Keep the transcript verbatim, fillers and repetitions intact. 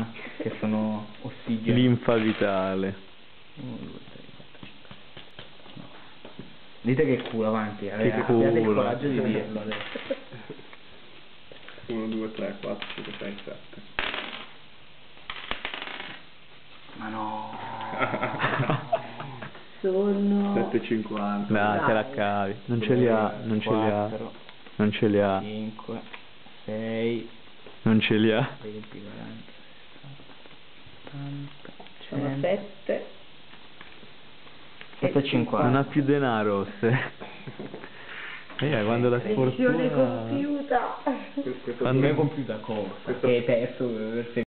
sano, che sono ossigeno. Linfa vitale. uno, due, tre, quattro, cinque. No. Dite che culo avanti, avete culo. abbiate il coraggio di dirlo adesso. uno, due, tre, quattro, cinque, sei, sette. Ma no. Sono sette e cinquanta. Dai, te la cavi. Non ce li ha, non ce li ha. quattro, Non ce li ha. cinque, sei, Non ce li ha. venti, quaranta, sessanta, ottanta, sono cento, sette sette e cinquanta. Non ha più denaro, se. Eh, quando la missione sfortuna... compiuta. Questo Quando- Non è compiuta cosa, che hai perso per